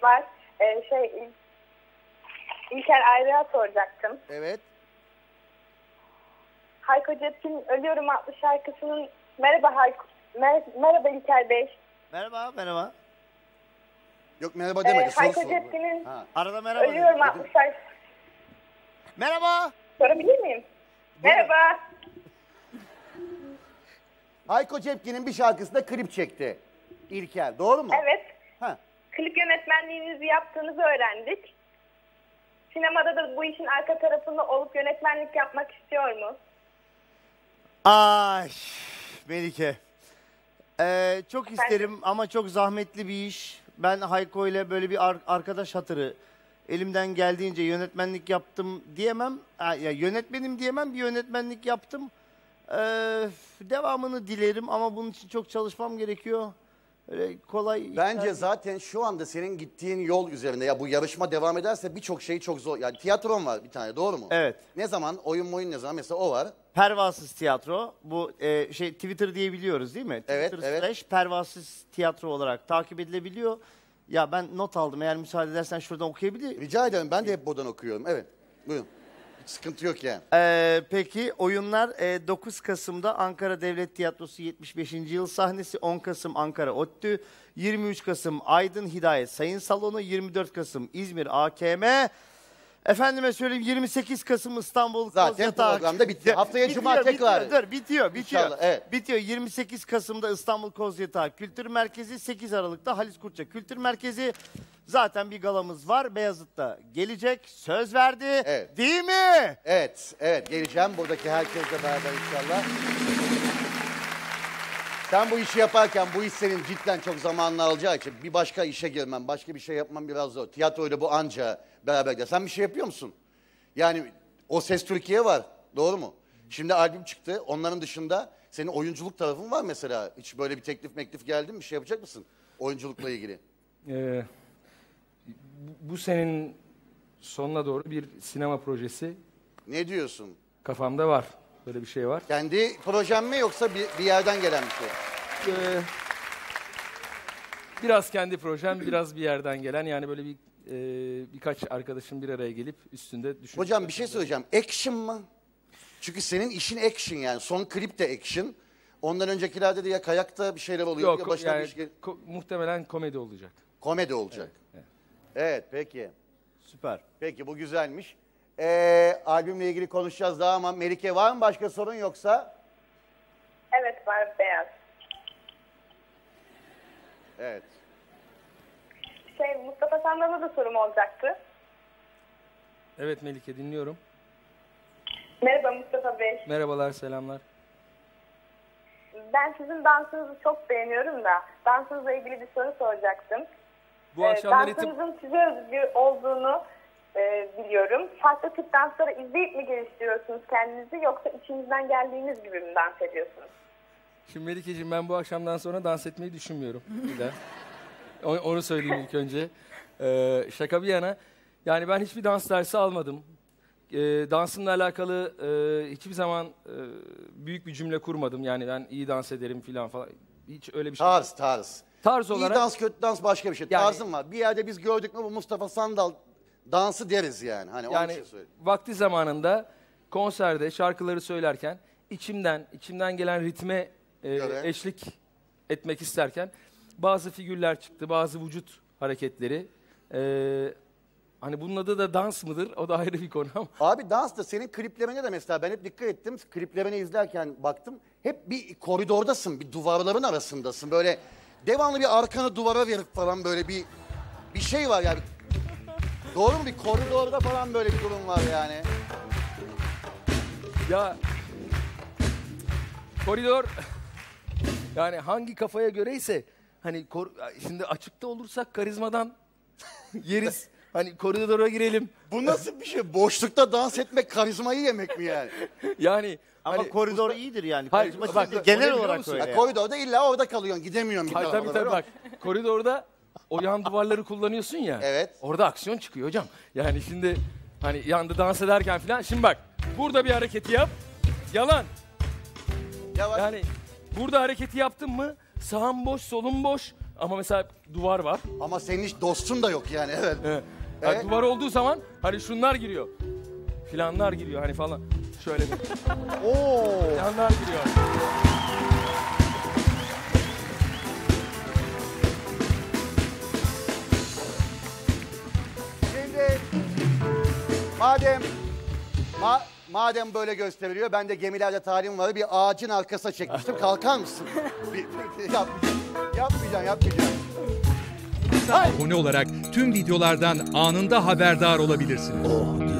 var. İlker Ayrık'a soracaktım. Evet. Hayko Cepkin'in Ölüyorum adlı şarkısının merhaba İlker Bey. Merhaba. Yok merhaba demedi. Hayko Cepkin'in Arada merhaba Ölüyorum adlı şarkısı. Merhaba. Sorabilir miyim? Merhaba. Hayko Cepkin'in bir şarkısında klip çekti. İlker, doğru mu? Evet. Ha. Klip yönetmenliğinizi yaptığınızı öğrendik. Sinemada da bu işin arka tarafında olup yönetmenlik yapmak istiyor mu? Ay Melike. Çok isterim ama çok zahmetli bir iş. Ben Hayko ile böyle bir arkadaş hatırı elimden geldiğince yönetmenlik yaptım diyemem. Ya yönetmenim diyemem, bir yönetmenlik yaptım. Devamını dilerim ama bunun için çok çalışmam gerekiyor. Öyle kolay. Bence zaten şu anda senin gittiğin yol üzerinde ya bu yarışma devam ederse birçok şey çok zor. Yani tiyatron var bir tane, doğru mu? Evet. Ne zaman? Oyun ne zaman? Mesela o var. Pervasız tiyatro. Bu Twitter diyebiliyoruz değil mi? Evet, Twitter / Pervasız tiyatro olarak takip edilebiliyor. Ya ben not aldım. Eğer müsaade edersen şuradan okuyabilir. Rica ederim. Ben de hep buradan okuyorum. Evet. Buyurun. Hiç sıkıntı yok yani. Peki oyunlar 9 Kasım'da Ankara Devlet Tiyatrosu 75. yıl sahnesi, 10 Kasım Ankara ODTÜ, 23 Kasım Aydın Hidayet Sayın Salonu, 24 Kasım İzmir AKM, efendime söyleyeyim 28 Kasım İstanbul Zaten Kozyatağı. programda bitti. Haftaya Cuma tekrar. Bitiyor. İnşallah, evet. Bitiyor. 28 Kasım'da İstanbul Kozyatağı Kültür Merkezi, 8 Aralık'ta Halis Kurtça Kültür Merkezi. Zaten bir galamız var. Beyazıt'ta gelecek. Söz verdi. Evet. Değil mi? Evet. Geleceğim. Buradaki herkesle beraber inşallah. Sen bu işi yaparken bu iş senin cidden çok zamanını alacağı için bir başka işe girmem, başka bir şey yapmam biraz zor. Tiyatroyla bu anca beraber de. Sen bir şey yapıyor musun? Yani O Ses Türkiye var, doğru mu? Şimdi albüm çıktı. Onların dışında senin oyunculuk tarafın var mesela. Hiç böyle bir teklif geldi mi? Bir şey yapacak mısın oyunculukla ilgili? Bu senin sonuna doğru bir sinema projesi Ne diyorsun? kafamda var. Böyle bir şey var. Kendi projen mi yoksa bir yerden gelen bir şey? Biraz kendi projem, biraz bir yerden gelen. Yani böyle birkaç arkadaşım bir araya gelip üstünde düşünüp... Hocam bir şey söyleyeceğim. Action mı? Çünkü senin işin action yani. Son klip de action. Ondan öncekilerde de ya kayakta bir şeyler oluyor. Yok, ya başına yani bir şey... muhtemelen komedi olacak. Komedi olacak. Evet, peki. Süper. Peki, bu güzelmiş. Albümle ilgili konuşacağız daha ama Melike var mı başka sorun yoksa? Evet var, Beyaz. Evet. Mustafa Sandal'a da sorum olacaktı. Evet Melike, dinliyorum. Merhaba Mustafa Bey. Merhabalar, selamlar. Ben sizin dansınızı çok beğeniyorum da dansınızla ilgili bir soru soracaktım. Bu akşamlar dansınızın size özgü olduğunu biliyorum. Farklı tip dansları izleyip mi geliştiriyorsunuz kendinizi yoksa içinizden geldiğiniz gibi mi dans ediyorsunuz? Şimdi Melike'ciğim, ben bu akşamdan sonra dans etmeyi düşünmüyorum. Bir de. Onu söyleyeyim ilk önce. Şaka bir yana. Yani ben hiçbir dans dersi almadım. Dansımla alakalı hiçbir zaman büyük bir cümle kurmadım. Yani ben iyi dans ederim falan. Hiç öyle bir şey. Tarz. Tarz olarak. İyi dans, kötü dans başka bir şey. Yani, tarzım var. Bir yerde biz gördük mü bu Mustafa Sandal dansı deriz yani. Hani yani şey söyleyeyim. vakti zamanında konserde şarkıları söylerken içimden gelen ritme eşlik etmek isterken bazı figürler çıktı, bazı vücut hareketleri. Hani bunun adı da dans mıdır? O da ayrı bir konu ama. Abi dans da senin kliplerine de mesela ben hep dikkat ettim. Kliplerini izlerken baktım. Hep bir koridordasın, bir duvarların arasındasın. Böyle devamlı bir arkanı duvara verip falan böyle bir şey var yani. Doğru mu? Bir koridorda falan böyle bir durum var yani. Ya koridor yani hangi kafaya göreyse hani şimdi açıkta olursak karizmadan yeriz. Hani koridora girelim. Bu nasıl bir şey? Boşlukta dans etmek karizmayı yemek mi yani? Yani ama hani, koridor iyidir yani. Hayır, bak, genel biliyor olarak musun? öyle. Ya, koridorda illa orada kalıyorsun. Gidemiyorsun bir Hayır, tarafa. tabii bak. Koridorda o yan duvarları kullanıyorsun ya. Evet. Orada aksiyon çıkıyor hocam. Yani şimdi hani yanda dans ederken falan. Şimdi bak burada bir hareketi yap. Yalan. Yavaş. Yani burada hareketi yaptın mı sağın boş, solun boş. Ama mesela duvar var. Ama senin hiç dostun da yok yani, evet. Evet. Evet. Yani duvar olduğu zaman hani şunlar giriyor. Filanlar giriyor hani falan. Şöyle bir. Oo. Filanlar giriyor. Şimdi madem böyle gösteriliyor, ben de gemilerde tarihim var. Bir ağacın arkasına çekmiştim. Kalkar mısın? Yapmayacağım. Abone olarak tüm videolardan anında haberdar olabilirsiniz.